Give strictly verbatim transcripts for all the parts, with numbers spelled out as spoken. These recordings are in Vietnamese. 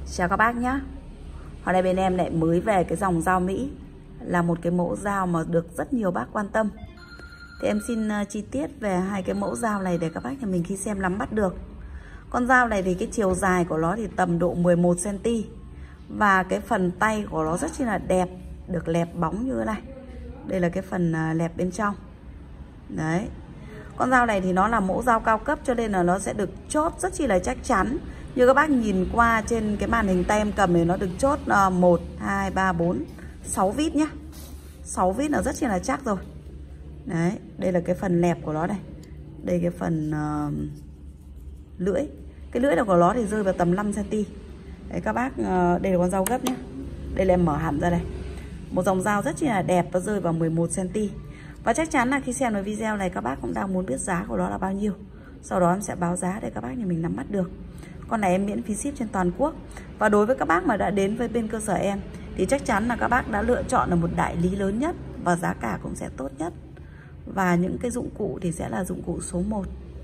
Chào các bác nhé. Hôm nay bên em lại mới về cái dòng dao Mỹ, là một cái mẫu dao mà được rất nhiều bác quan tâm. Thì em xin chi tiết về hai cái mẫu dao này để các bác nhà mình khi xem nắm bắt được. Con dao này thì cái chiều dài của nó thì tầm độ mười một xăng ti mét. Và cái phần tay của nó rất chi là đẹp, được lẹp bóng như thế này. Đây là cái phần lẹp bên trong. Đấy. Con dao này thì nó là mẫu dao cao cấp cho nên là nó sẽ được chốt rất chi là chắc chắn. Như các bác nhìn qua trên cái màn hình tay em cầm thì nó được chốt một, hai, ba, bốn, sáu vít nhá. sáu vít là rất chi là chắc rồi. Đấy, đây là cái phần lẹp của nó này. Đây cái phần uh, lưỡi. Cái lưỡi của nó thì rơi vào tầm năm xăng ti mét. Đấy các bác, uh, đây là con dao gấp nhá. Đây là em mở hẳn ra đây. Một dòng dao rất chi là đẹp và rơi vào mười một xăng ti mét. Và chắc chắn là khi xem cái video này các bác cũng đang muốn biết giá của nó là bao nhiêu. Sau đó em sẽ báo giá để các bác nhà mình nắm bắt được. Con này em miễn phí ship trên toàn quốc. Và đối với các bác mà đã đến với bên cơ sở em thì chắc chắn là các bác đã lựa chọn là một đại lý lớn nhất và giá cả cũng sẽ tốt nhất. Và những cái dụng cụ thì sẽ là dụng cụ số một.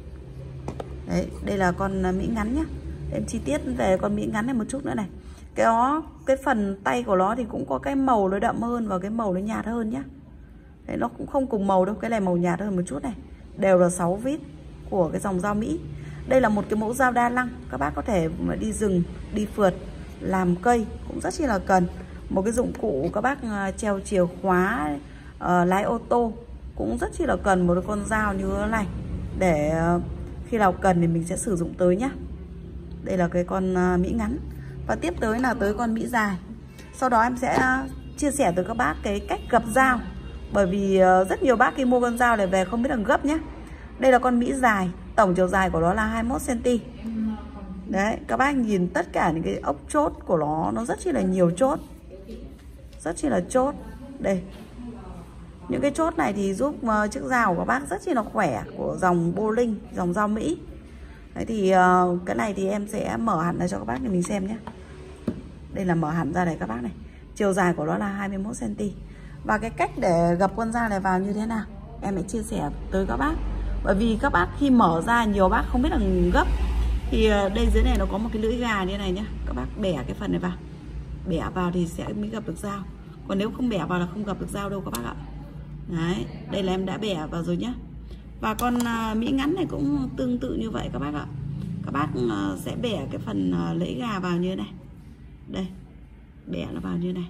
Đấy, đây là con Mỹ ngắn nhá. Em chi tiết về con Mỹ ngắn này một chút nữa này. Cái đó, cái phần tay của nó thì cũng có cái màu nó đậm hơn và cái màu nó nhạt hơn nhá. Đấy, nó cũng không cùng màu đâu, cái này màu nhạt hơn một chút này. Đều là sáu vít của cái dòng dao Mỹ. Đây là một cái mẫu dao đa năng, các bác có thể mà đi rừng, đi phượt, làm cây cũng rất chi là cần. Một cái dụng cụ các bác treo chìa khóa, uh, lái ô tô cũng rất chi là cần một con dao như thế này. Để uh, khi nào cần thì mình sẽ sử dụng tới nhá. Đây là cái con uh, Mỹ ngắn. Và tiếp tới là tới con Mỹ dài. Sau đó em sẽ uh, chia sẻ tới các bác cái cách gập dao. Bởi vì uh, rất nhiều bác khi mua con dao này về không biết là gấp nhé. Đây là con Mỹ dài. Tổng chiều dài của nó là hai mươi mốt xăng ti mét. Đấy, các bác nhìn tất cả những cái ốc chốt của nó, nó rất chi là nhiều chốt. Rất chi là chốt. Đây. Những cái chốt này thì giúp uh, chiếc dao của các bác rất chi là khỏe, của dòng Bolink, dòng dao Mỹ. Đấy thì uh, cái này thì em sẽ mở hẳn ra cho các bác để mình xem nhé. Đây là mở hẳn ra này các bác này. Chiều dài của nó là hai mươi mốt xăng ti mét. Và cái cách để gập con dao này vào như thế nào em sẽ chia sẻ tới các bác. Bởi vì các bác khi mở ra nhiều bác không biết là gấp. Thì đây dưới này nó có một cái lưỡi gà như thế này nhá. Các bác bẻ cái phần này vào. Bẻ vào thì sẽ mới gập được dao. Còn nếu không bẻ vào là không gập được dao đâu các bác ạ. Đấy, đây là em đã bẻ vào rồi nhá. Và con Mỹ ngắn này cũng tương tự như vậy các bác ạ. Các bác sẽ bẻ cái phần lưỡi gà vào như thế này. Đây, bẻ nó vào như thế này.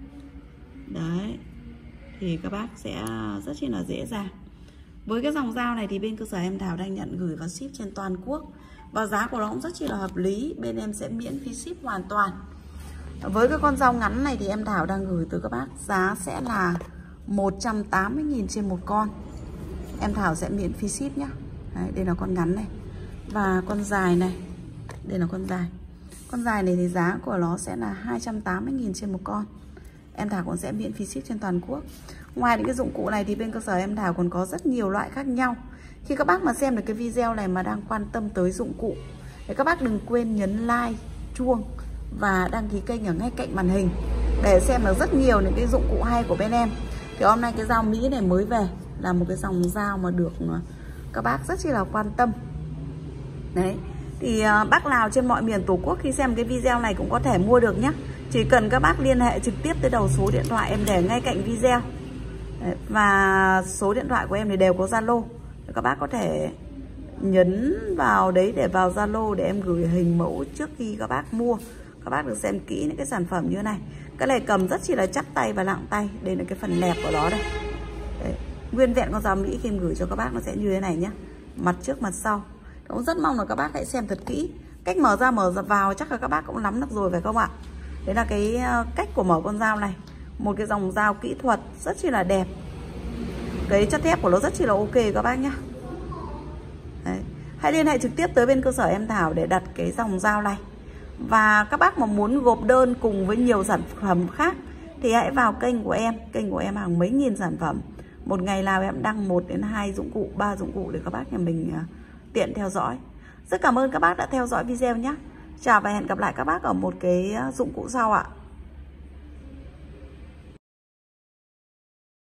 Đấy, thì các bác sẽ rất chi là dễ dàng. Với cái dòng dao này thì bên cơ sở em Thảo đang nhận gửi và ship trên toàn quốc. Và giá của nó cũng rất chi là hợp lý. Bên em sẽ miễn phí ship hoàn toàn. Với cái con dao ngắn này thì em Thảo đang gửi tới các bác giá sẽ là một trăm tám mươi nghìn trên một con. Em Thảo sẽ miễn phí ship nhá. Đấy, đây là con ngắn này. Và con dài này. Đây là con dài. Con dài này thì giá của nó sẽ là hai trăm tám mươi nghìn trên một con. Em Thảo cũng sẽ miễn phí ship trên toàn quốc. Ngoài những cái dụng cụ này thì bên cơ sở em Thảo còn có rất nhiều loại khác nhau. Khi các bác mà xem được cái video này mà đang quan tâm tới dụng cụ thì các bác đừng quên nhấn like, chuông và đăng ký kênh ở ngay cạnh màn hình để xem được rất nhiều những cái dụng cụ hay của bên em. Thì hôm nay cái dao Mỹ này mới về là một cái dòng dao mà được các bác rất chi là quan tâm. Đấy. Thì uh, bác nào trên mọi miền Tổ quốc khi xem cái video này cũng có thể mua được nhé. Chỉ cần các bác liên hệ trực tiếp tới đầu số điện thoại em để ngay cạnh video. Đấy, và số điện thoại của em thì đều có Zalo. Các bác có thể nhấn vào đấy để vào Zalo để em gửi hình mẫu trước khi các bác mua. Các bác được xem kỹ những cái sản phẩm như thế này. Cái này cầm rất chỉ là chắc tay và nặng tay. Đây là cái phần lẹp của nó đây. Đấy, nguyên vẹn con dao Mỹ khi em gửi cho các bác nó sẽ như thế này nhé. Mặt trước mặt sau. Cũng rất mong là các bác hãy xem thật kỹ. Cách mở ra mở ra vào chắc là các bác cũng nắm được rồi phải không ạ? Đấy là cái cách của mở con dao này. Một cái dòng dao kỹ thuật rất chi là đẹp. Cái chất thép của nó rất chi là ok các bác nhá. Đấy. Hãy liên hệ trực tiếp tới bên cơ sở em Thảo để đặt cái dòng dao này. Và các bác mà muốn gộp đơn cùng với nhiều sản phẩm khác thì hãy vào kênh của em. Kênh của em hàng mấy nghìn sản phẩm. Một ngày nào em đăng một đến hai dụng cụ, ba dụng cụ để các bác nhà mình tiện theo dõi. Rất cảm ơn các bác đã theo dõi video nhé. Chào và hẹn gặp lại các bác ở một cái dụng cụ sau ạ.